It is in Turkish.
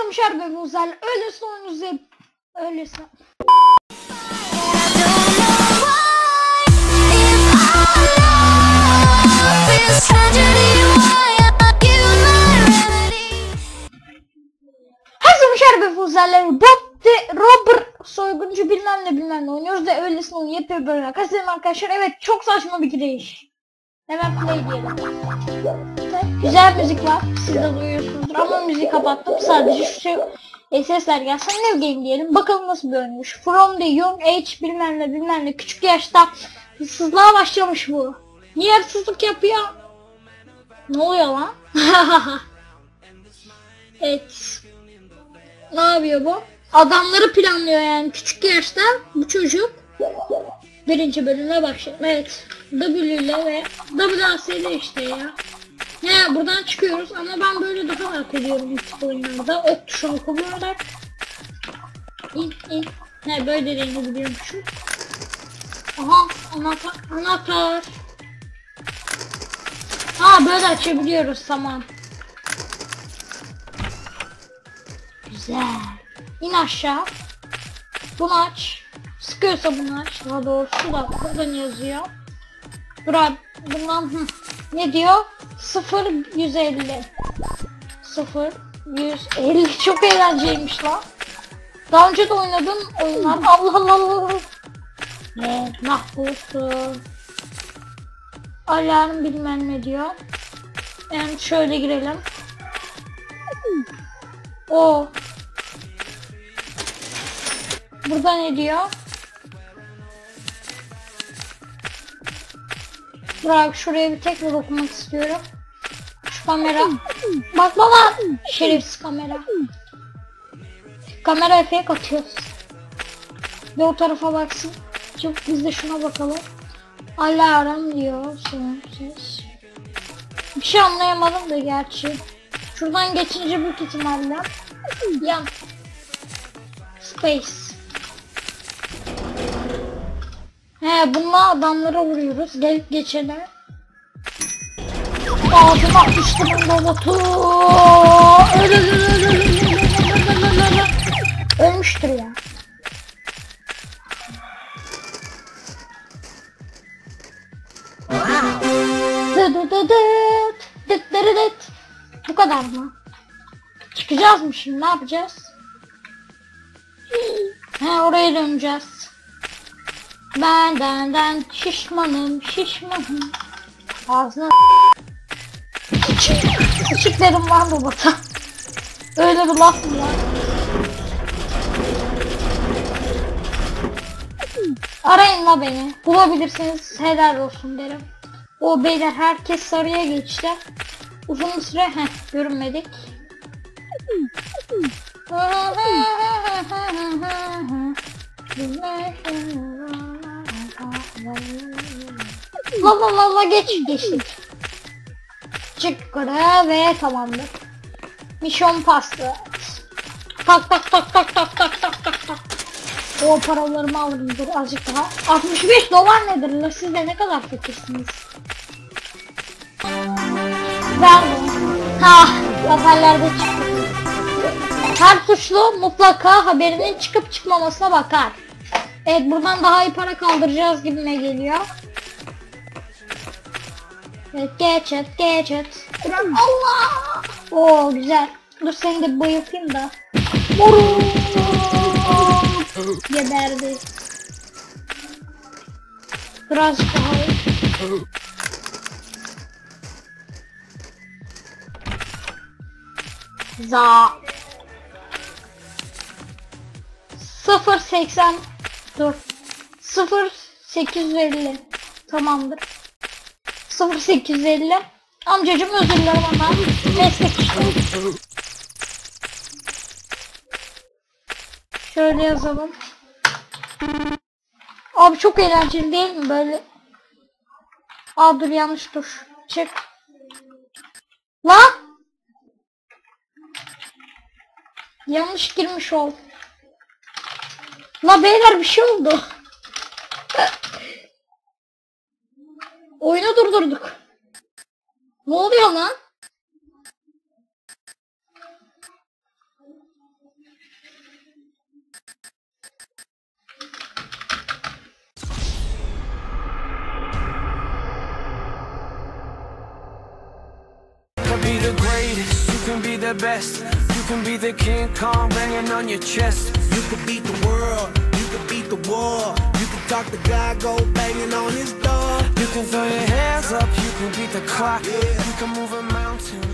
Hazırmışlar be Muzel. Öylesine oyununuzu yap. Öylesine. Hazırmışlar be Muzel'ler. Bob de Robert soyguncu bilmem ne oynuyoruz da öylesine oyun yapıyor böyle. Arkadaşlar evet çok saçma bir giriş. Hemen play diyelim. Güzel müzik var. Siz de duyuyorsunuzdur ama müziği kapattım. Sadece şu şey sesler gelsin. New game diyelim. Bakalım nasıl bir oyunmuş. From the young age bilmem ne. Küçük yaşta hırsızlığa başlamış bu. Niye hırsızlık yapıyor? Ne oluyor lan? Evet. Ne yapıyor bu? Adamları planlıyor yani. Küçük yaşta bu çocuk. Birinci bölüme başladım. Evet. W ile ve WAS ile işte ya. He buradan çıkıyoruz ama ben böyle daha rahat ediyorum ilk oyunlarda. Ok tuşunu kullanarak. İn. He böyle dediğini biliyormuşum. Aha anahtar. Ha böyle açabiliyoruz tamam. Güzel. İn aşağı. Bunu aç. Sıkıyorsa bunu aç. Daha doğrusu da buradan yazıyor. Dur abi bundan ne diyor? 0-150 0-150 çok eğlenceliymiş lan. Daha önce de oynadığım oyunlar. Allah. Ne mahvolsun. Alarm bilmem ne diyor. Yani şöyle girelim. O. Burada ne diyor? Bırak şuraya bir tekrar okumak istiyorum. Şu kamera. Bak baba. Şerefsiz kamera. Kamera efekt atıyoruz. Bir o tarafa baksın. Çok biz de şuna bakalım. Alarm diyor. Ses. Bir şey anlayamadım da gerçi. Şuradan geçince büyük ihtimalle. Yan. Space. He bununla adamlara vuruyoruz. Gelip geçene. Ağzıma atmıştım robotu. Ölmüştür ya. Bu kadar mı? Çıkacağız mı şimdi? Ne yapacağız? He oraya döneceğiz. Benden şişmanım. Ağzına sıçık derim lan robota. Öyle bir laf mı var? Arayın la beni. Bulabilirsiniz helal olsun derim. O beyler herkes sarıya geçti. Uzun süre görünmedik. La geçtik. Çık yukarı ve tamamdır. Mission pastı. Tak. O paralarımı alırım dur azıcık daha. 65 dolar nedir la siz de ne kadar fakirsiniz. Ben haberlerde çıktı. Her suçlu mutlaka haberinin çıkıp çıkmamasına bakar. Evet buradan daha iyi para kaldıracağız gibime geliyor. Evet geç et. Allah! Oo güzel. Dur seni de bayıltayım da. Geberdi. Birazcık daha. Za. 0.80 dur 0.850 tamamdır 0.850 amcacım özür dilerim ama meslek işte. Şöyle yazalım. Abi çok eğlenceli değil mi böyle? Aa dur yanlış tuş. Çık. Lan! Yanlış girmiş ol. La beyler bir şey oldu. Oyunu durdurduk. Ne oluyor lan? be the greatest, you can be the best. You can be the King Kong banging on your chest. You can beat the world, you can beat the war. You can talk to God, go banging on his door. You can throw your hands up, you can beat the clock. You can move a mountain.